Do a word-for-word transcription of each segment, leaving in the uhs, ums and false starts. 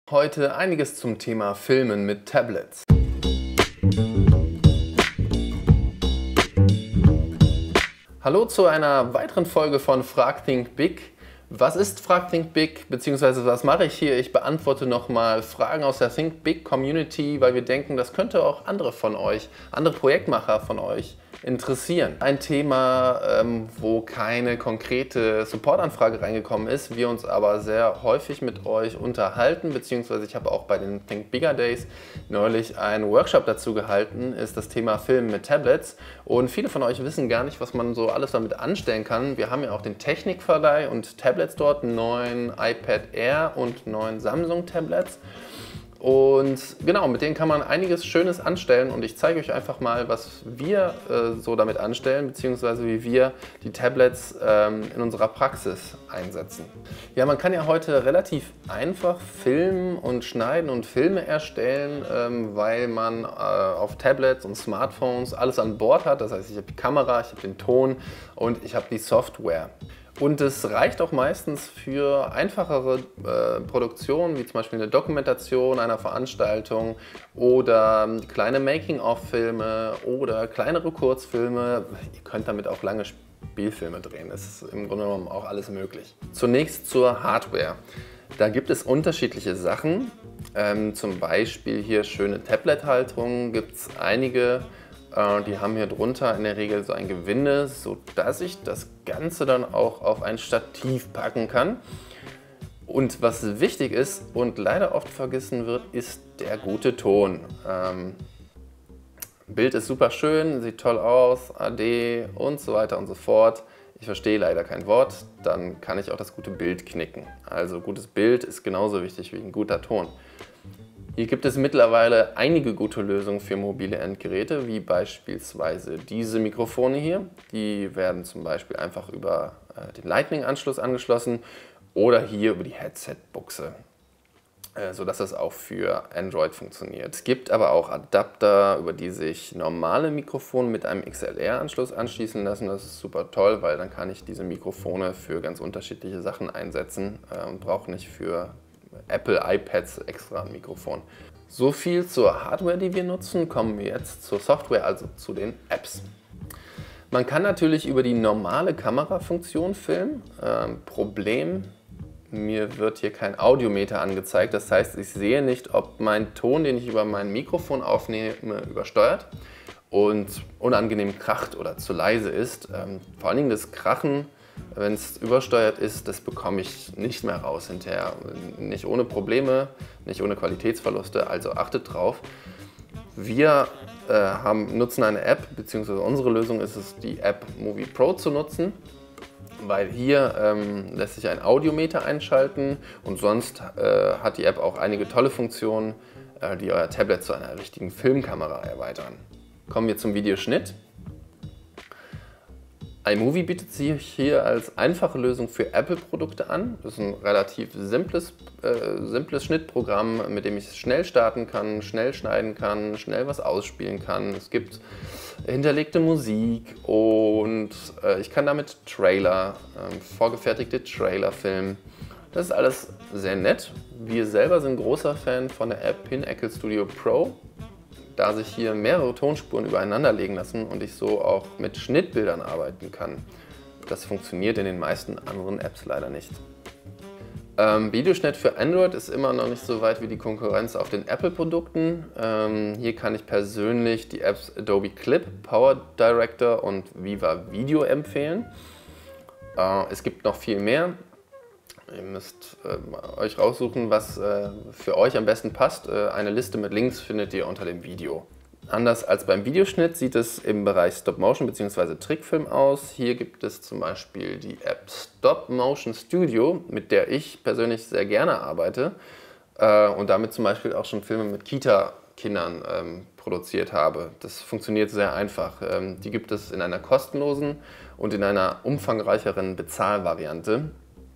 Heute einiges zum Thema Filmen mit Tablets. Hallo zu einer weiteren Folge von Frag Think Big. Was ist Frag Think Big, beziehungsweise was mache ich hier? Ich beantworte nochmal Fragen aus der Think Big Community, weil wir denken, das könnte auch andere von euch, andere Projektmacher von euch interessieren. Ein Thema, ähm, wo keine konkrete Supportanfrage reingekommen ist, wir uns aber sehr häufig mit euch unterhalten, beziehungsweise ich habe auch bei den Think Bigger Days neulich einen Workshop dazu gehalten, ist das Thema Filmen mit Tablets. Und viele von euch wissen gar nicht, was man so alles damit anstellen kann. Wir haben ja auch den Technikverleih und Tablets dort, neun iPad Air und neun Samsung Tablets. Und genau, mit denen kann man einiges Schönes anstellen und ich zeige euch einfach mal, was wir äh, so damit anstellen, beziehungsweise wie wir die Tablets ähm, in unserer Praxis einsetzen. Ja, man kann ja heute relativ einfach filmen und schneiden und Filme erstellen, ähm, weil man äh, auf Tablets und Smartphones alles an Bord hat. Das heißt, ich habe die Kamera, ich habe den Ton und ich habe die Software. Und es reicht auch meistens für einfachere äh, Produktionen, wie zum Beispiel eine Dokumentation einer Veranstaltung oder kleine Making-of-Filme oder kleinere Kurzfilme. Ihr könnt damit auch lange Spielfilme drehen, das ist im Grunde genommen auch alles möglich. Zunächst zur Hardware. Da gibt es unterschiedliche Sachen, ähm, zum Beispiel hier schöne Tablet-Halterungen, gibt es einige. Die haben hier drunter in der Regel so ein Gewinde, sodass ich das Ganze dann auch auf ein Stativ packen kann. Und was wichtig ist und leider oft vergessen wird, ist der gute Ton. Ähm, Bild ist super schön, sieht toll aus, A D und so weiter und so fort. Ich verstehe leider kein Wort, dann kann ich auch das gute Bild knicken. Also gutes Bild ist genauso wichtig wie ein guter Ton. Hier gibt es mittlerweile einige gute Lösungen für mobile Endgeräte, wie beispielsweise diese Mikrofone hier. Die werden zum Beispiel einfach über äh, den Lightning-Anschluss angeschlossen oder hier über die Headset-Buchse, äh, sodass das auch für Android funktioniert. Es gibt aber auch Adapter, über die sich normale Mikrofone mit einem X L R-Anschluss anschließen lassen. Das ist super toll, weil dann kann ich diese Mikrofone für ganz unterschiedliche Sachen einsetzen äh, und brauche nicht für Apple iPads extra ein Mikrofon. So viel zur Hardware, die wir nutzen. Kommen wir jetzt zur Software, also zu den Apps. Man kann natürlich über die normale Kamerafunktion filmen. Ähm, Problem, mir wird hier kein Audiometer angezeigt. Das heißt, ich sehe nicht, ob mein Ton, den ich über mein Mikrofon aufnehme, übersteuert und unangenehm kracht oder zu leise ist. Ähm, vor allen Dingen das Krachen, wenn es übersteuert ist, das bekomme ich nicht mehr raus hinterher. Nicht ohne Probleme, nicht ohne Qualitätsverluste, also achtet drauf. Wir äh, haben, nutzen eine App, beziehungsweise unsere Lösung ist es, die App Movie Pro zu nutzen, weil hier ähm, lässt sich ein Audiometer einschalten und sonst äh, hat die App auch einige tolle Funktionen, äh, die euer Tablet zu einer richtigen Filmkamera erweitern. Kommen wir zum Videoschnitt. iMovie bietet sich hier als einfache Lösung für Apple-Produkte an. Das ist ein relativ simples, äh, simples Schnittprogramm, mit dem ich schnell starten kann, schnell schneiden kann, schnell was ausspielen kann. Es gibt hinterlegte Musik und äh, ich kann damit Trailer, äh, vorgefertigte Trailer filmen. Das ist alles sehr nett. Wir selber sind großer Fan von der App Pinnacle Studio Pro, da sich hier mehrere Tonspuren übereinander legen lassen und ich so auch mit Schnittbildern arbeiten kann. Das funktioniert in den meisten anderen Apps leider nicht. Ähm, Videoschnitt für Android ist immer noch nicht so weit wie die Konkurrenz auf den Apple-Produkten. Ähm, hier kann ich persönlich die Apps Adobe Clip, Power Director und Viva Video empfehlen. Äh, es gibt noch viel mehr. Ihr müsst äh, euch raussuchen, was äh, für euch am besten passt. Äh, eine Liste mit Links findet ihr unter dem Video. Anders als beim Videoschnitt sieht es im Bereich Stop-Motion bzw. Trickfilm aus. Hier gibt es zum Beispiel die App Stop Motion Studio, mit der ich persönlich sehr gerne arbeite äh, und damit zum Beispiel auch schon Filme mit Kita-Kindern ähm, produziert habe. Das funktioniert sehr einfach. Ähm, die gibt es in einer kostenlosen und in einer umfangreicheren Bezahlvariante.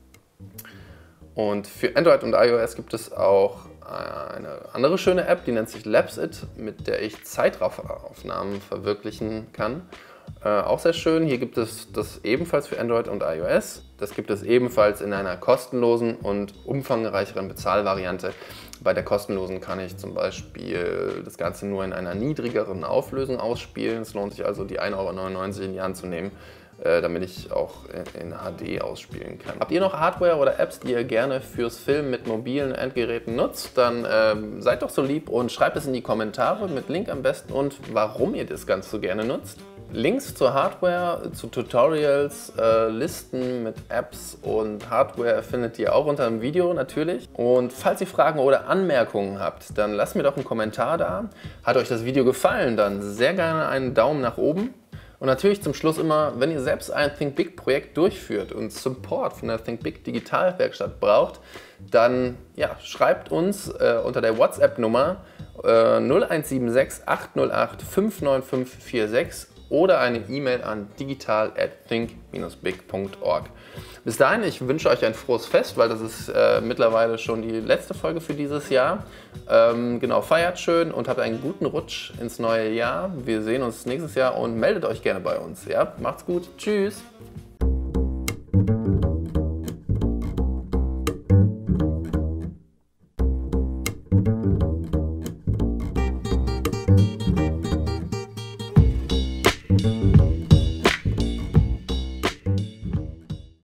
Und für Android und iOS gibt es auch eine andere schöne App, die nennt sich Lapsit, mit der ich Zeitrafferaufnahmen verwirklichen kann. Äh, auch sehr schön, hier gibt es das ebenfalls für Android und iOS. Das gibt es ebenfalls in einer kostenlosen und umfangreicheren Bezahlvariante. Bei der kostenlosen kann ich zum Beispiel das Ganze nur in einer niedrigeren Auflösung ausspielen. Es lohnt sich also, die ein Euro neunundneunzig in die Hand zu nehmen, damit ich auch in H D ausspielen kann. Habt ihr noch Hardware oder Apps, die ihr gerne fürs Filmen mit mobilen Endgeräten nutzt? Dann ähm, seid doch so lieb und schreibt es in die Kommentare mit Link am besten und warum ihr das Ganze so gerne nutzt. Links zur Hardware, zu Tutorials, äh, Listen mit Apps und Hardware findet ihr auch unter dem Video natürlich. Und falls ihr Fragen oder Anmerkungen habt, dann lasst mir doch einen Kommentar da. Hat euch das Video gefallen, dann sehr gerne einen Daumen nach oben. Und natürlich zum Schluss immer, wenn ihr selbst ein ThinkBig-Projekt durchführt und Support von der ThinkBig Digitalwerkstatt braucht, dann ja, schreibt uns äh, unter der WhatsApp-Nummer äh, null eins sieben sechs acht null acht fünf neun fünf vier sechs oder eine E-Mail an digital at think dash big punkt org. Bis dahin, ich wünsche euch ein frohes Fest, weil das ist äh, mittlerweile schon die letzte Folge für dieses Jahr. Ähm, genau, feiert schön und habt einen guten Rutsch ins neue Jahr. Wir sehen uns nächstes Jahr und meldet euch gerne bei uns. Ja? Macht's gut, tschüss!